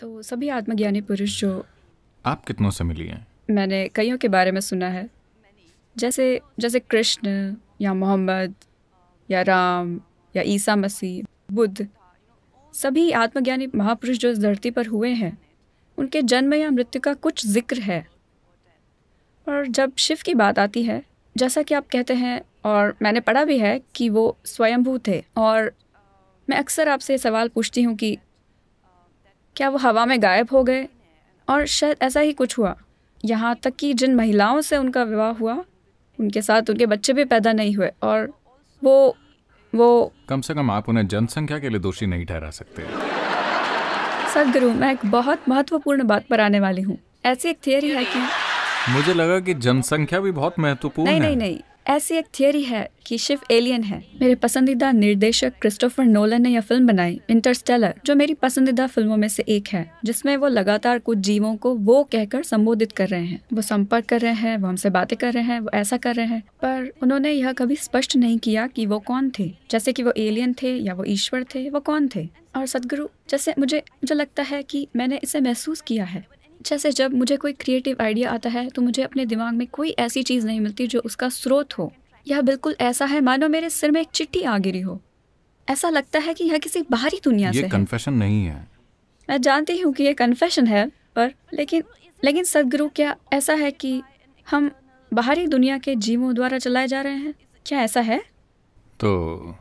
तो सभी आत्मज्ञानी पुरुष जो आप कितनों से मिली हैं? मैंने कईयों के बारे में सुना है, जैसे जैसे कृष्ण या मोहम्मद या राम या ईसा मसीह, बुद्ध, सभी आत्मज्ञानी महापुरुष जो इस धरती पर हुए हैं, उनके जन्म या मृत्यु का कुछ जिक्र है। और जब शिव की बात आती है, जैसा कि आप कहते हैं और मैंने पढ़ा भी है कि वो स्वयंभू थे, और मैं अक्सर आपसे सवाल पूछती हूँ कि क्या वो हवा में गायब हो गए, और शायद ऐसा ही कुछ हुआ। यहाँ तक कि जिन महिलाओं से उनका विवाह हुआ, उनके साथ उनके बच्चे भी पैदा नहीं हुए, और वो कम से कम आप उन्हें जनसंख्या के लिए दोषी नहीं ठहरा सकते। सदगुरु, मैं एक बहुत महत्वपूर्ण बात पर आने वाली हूँ। ऐसी एक थियरी है कि मुझे लगा कि जनसंख्या भी बहुत महत्वपूर्ण है। नहीं, ऐसी एक थियरी है कि शिव एलियन है। मेरे पसंदीदा निर्देशक क्रिस्टोफर नोलन ने यह फिल्म बनाई, इंटरस्टेलर, जो मेरी पसंदीदा फिल्मों में से एक है, जिसमें वो लगातार कुछ जीवों को वो कहकर संबोधित कर रहे हैं। वो संपर्क कर रहे हैं, वो हमसे बातें कर रहे हैं, वो ऐसा कर रहे हैं, पर उन्होंने यह कभी स्पष्ट नहीं किया कि वो कौन थे, जैसे कि वो एलियन थे या वो ईश्वर थे, वो कौन थे। और सदगुरु, जैसे मुझे लगता है कि मैंने इसे महसूस किया है, जैसे जब मुझे कोई क्रिएटिव आइडिया आता है तो मुझे अपने दिमाग में कोई ऐसी चीज़ नहीं मिलती जो उसका स्रोत हो। यह बिल्कुल ऐसा है मानो मेरे सिर में एक चिट्ठी आ गिरी हो। ऐसा लगता है कि यह किसी बाहरी दुनिया से है। ये कन्फेशन नहीं है। मैं जानती हूँ कि ये कन्फेशन है, पर लेकिन सदगुरु, क्या ऐसा है कि हम बाहरी दुनिया के जीवों द्वारा चलाए जा रहे हैं? क्या ऐसा है? तो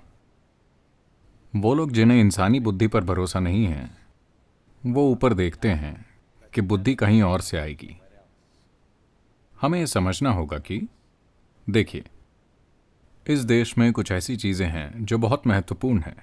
वो लोग जिन्हें इंसानी बुद्धि पर भरोसा नहीं है, वो ऊपर देखते हैं कि बुद्धि कहीं और से आएगी। हमें यह समझना होगा कि देखिए, इस देश में कुछ ऐसी चीजें हैं जो बहुत महत्वपूर्ण हैं,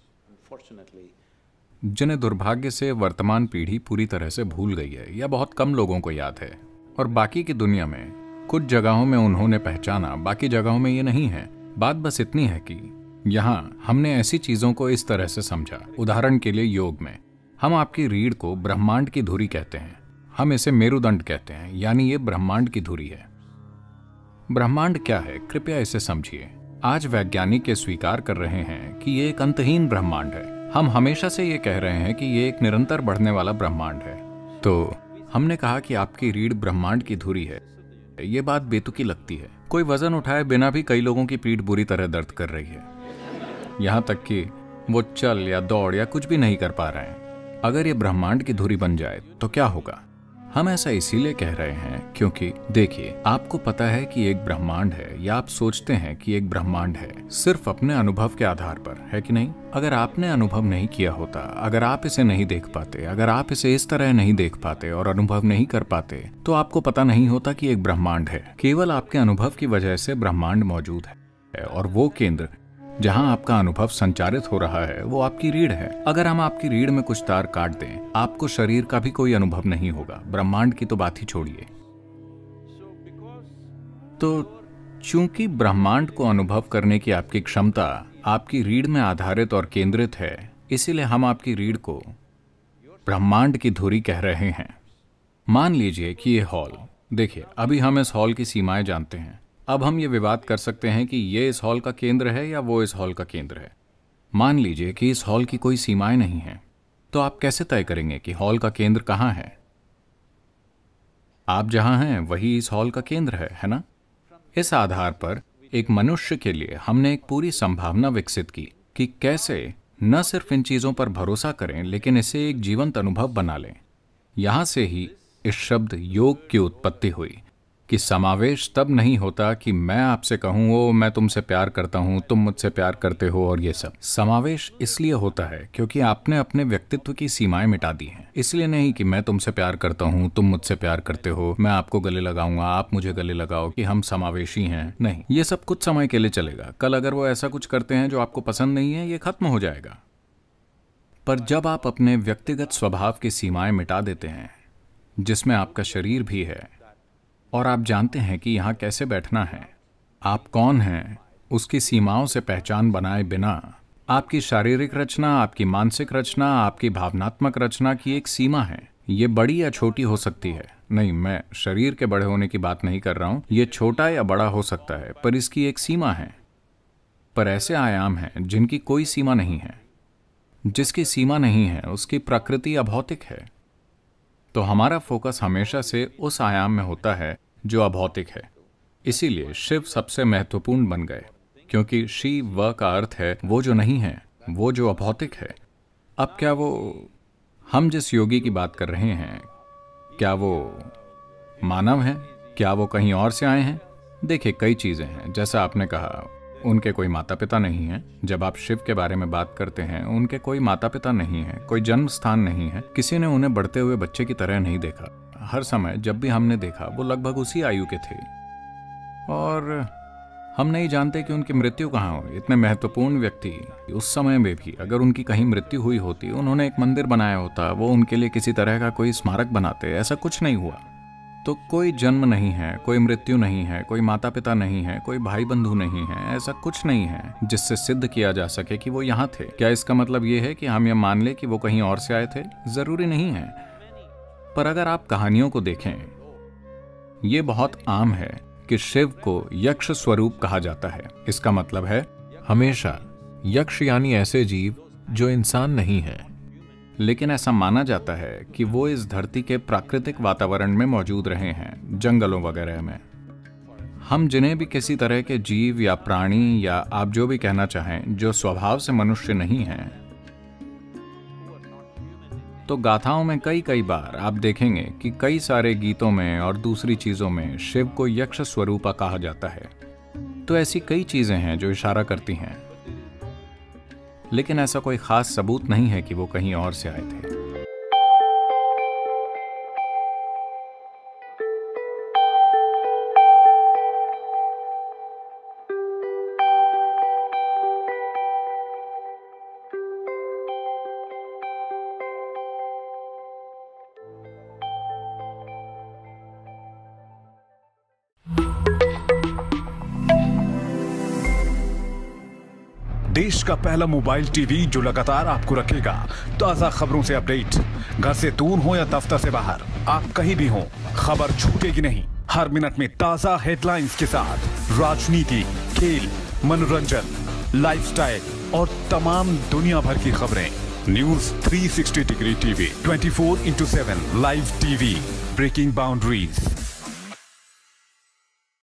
जिन्हें दुर्भाग्य से वर्तमान पीढ़ी पूरी तरह से भूल गई है या बहुत कम लोगों को याद है। और बाकी की दुनिया में कुछ जगहों में उन्होंने पहचाना, बाकी जगहों में ये नहीं है। बात बस इतनी है कि यहाँ हमने ऐसी चीजों को इस तरह से समझा। उदाहरण के लिए योग में हम आपकी रीढ़ को ब्रह्मांड की धुरी कहते हैं, हम इसे मेरुदंड कहते हैं, यानी ये ब्रह्मांड की धुरी है। ब्रह्मांड क्या है, कृपया इसे समझिए। आज वैज्ञानिक ये स्वीकार कर रहे हैं कि ये एक अंतहीन ब्रह्मांड है। हम हमेशा से ये कह रहे हैं कि ये एक निरंतर बढ़ने वाला ब्रह्मांड है। तो हमने कहा कि आपकी रीढ़ ब्रह्मांड की धुरी है। ये बात बेतुकी लगती है। कोई वजन उठाए बिना भी कई लोगों की पीठ बुरी तरह दर्द कर रही है, यहाँ तक कि वो चल या दौड़ या कुछ भी नहीं कर पा रहे हैं। अगर ये ब्रह्मांड की धुरी बन जाए तो क्या होगा? हम ऐसा इसीलिए कह रहे हैं क्योंकि देखिए, आपको पता है कि एक ब्रह्मांड है, या आप सोचते हैं कि एक ब्रह्मांड है सिर्फ अपने अनुभव के आधार पर, है कि नहीं? अगर आपने अनुभव नहीं किया होता, अगर आप इसे नहीं देख पाते, अगर आप इसे इस तरह नहीं देख पाते और अनुभव नहीं कर पाते, तो आपको पता नहीं होता कि एक ब्रह्मांड है। केवल आपके अनुभव की वजह से ब्रह्मांड मौजूद है, और वो केंद्र जहां आपका अनुभव संचारित हो रहा है वो आपकी रीढ़ है। अगर हम आपकी रीढ़ में कुछ तार काट दें, आपको शरीर का भी कोई अनुभव नहीं होगा, ब्रह्मांड की तो बात ही छोड़िए। तो चूंकि ब्रह्मांड को अनुभव करने की आपकी क्षमता आपकी रीढ़ में आधारित और केंद्रित है, इसीलिए हम आपकी रीढ़ को ब्रह्मांड की धुरी कह रहे हैं। मान लीजिए कि ये हॉल, देखिए, अभी हम इस हॉल की सीमाएं जानते हैं। अब हम ये विवाद कर सकते हैं कि ये इस हॉल का केंद्र है या वो इस हॉल का केंद्र है। मान लीजिए कि इस हॉल की कोई सीमाएं नहीं हैं, तो आप कैसे तय करेंगे कि हॉल का केंद्र कहाँ है? आप जहां हैं वही इस हॉल का केंद्र है ना? इस आधार पर एक मनुष्य के लिए हमने एक पूरी संभावना विकसित की कि कैसे न सिर्फ इन चीजों पर भरोसा करें, लेकिन इसे एक जीवंत अनुभव बना लें। यहां से ही इस शब्द योग की उत्पत्ति हुई कि समावेश तब नहीं होता कि मैं आपसे कहूं ओ मैं तुमसे प्यार करता हूं, तुम मुझसे प्यार करते हो, और ये सब। समावेश इसलिए होता है क्योंकि आपने अपने व्यक्तित्व की सीमाएं मिटा दी हैं। इसलिए नहीं कि मैं तुमसे प्यार करता हूं, तुम मुझसे प्यार करते हो, मैं आपको गले लगाऊंगा, आप मुझे गले लगाओ, कि हम समावेशी हैं। नहीं, ये सब कुछ समय के लिए चलेगा। कल अगर वो ऐसा कुछ करते हैं जो आपको पसंद नहीं है, ये खत्म हो जाएगा। पर जब आप अपने व्यक्तिगत स्वभाव की सीमाएं मिटा देते हैं, जिसमें आपका शरीर भी है, और आप जानते हैं कि यहाँ कैसे बैठना है, आप कौन हैं, उसकी सीमाओं से पहचान बनाए बिना आपकी शारीरिक रचना, आपकी मानसिक रचना, आपकी भावनात्मक रचना की एक सीमा है। ये बड़ी या छोटी हो सकती है। नहीं, मैं शरीर के बड़े होने की बात नहीं कर रहा हूँ। ये छोटा या बड़ा हो सकता है, पर इसकी एक सीमा है। पर ऐसे आयाम हैं जिनकी कोई सीमा नहीं है। जिसकी सीमा नहीं है उसकी प्रकृति अभौतिक है। तो हमारा फोकस हमेशा से उस आयाम में होता है जो अभौतिक है। इसीलिए शिव सबसे महत्वपूर्ण बन गए, क्योंकि शिव का अर्थ है वो जो नहीं है, वो जो अभौतिक है। अब क्या वो, हम जिस योगी की बात कर रहे हैं, क्या वो मानव हैं? क्या वो कहीं और से आए हैं? देखिए, कई चीज़ें हैं। जैसा आपने कहा, उनके कोई माता पिता नहीं हैं। जब आप शिव के बारे में बात करते हैं, उनके कोई माता पिता नहीं हैं, कोई जन्म स्थान नहीं है। किसी ने उन्हें बढ़ते हुए बच्चे की तरह नहीं देखा। हर समय जब भी हमने देखा, वो लगभग उसी आयु के थे। और हम नहीं जानते कि उनकी मृत्यु कहाँ हुई। इतने महत्वपूर्ण व्यक्ति, उस समय में भी अगर उनकी कहीं मृत्यु हुई होती, उन्होंने एक मंदिर बनाया होता, वो उनके लिए किसी तरह का कोई स्मारक बनाते। ऐसा कुछ नहीं हुआ। तो कोई जन्म नहीं है, कोई मृत्यु नहीं है, कोई माता पिता नहीं है, कोई भाई बंधु नहीं है। ऐसा कुछ नहीं है जिससे सिद्ध किया जा सके कि वो यहाँ थे। क्या इसका मतलब ये है कि हम ये मान ले कि वो कहीं और से आए थे? जरूरी नहीं है। पर अगर आप कहानियों को देखें, ये बहुत आम है कि शिव को यक्ष स्वरूप कहा जाता है। इसका मतलब है हमेशा यक्ष यानी ऐसे जीव जो इंसान नहीं है, लेकिन ऐसा माना जाता है कि वो इस धरती के प्राकृतिक वातावरण में मौजूद रहे हैं, जंगलों वगैरह में। हम जिन्हें भी किसी तरह के जीव या प्राणी या आप जो भी कहना चाहें, जो स्वभाव से मनुष्य नहीं हैं, तो गाथाओं में कई बार आप देखेंगे कि कई सारे गीतों में और दूसरी चीजों में शिव को यक्ष स्वरूपा कहा जाता है। तो ऐसी कई चीजें हैं जो इशारा करती हैं, लेकिन ऐसा कोई खास सबूत नहीं है कि वो कहीं और से आए थे। देश का पहला मोबाइल टीवी जो लगातार आपको रखेगा ताजा खबरों से अपडेट। घर से दूर हो या दफ्तर से बाहर, आप कहीं भी हो, खबर छूटेगी नहीं। हर मिनट में ताजा हेडलाइंस के साथ राजनीति, खेल, मनोरंजन, लाइफस्टाइल और तमाम दुनिया भर की खबरें। News 360 degree TV 24/7 live TV, breaking boundaries.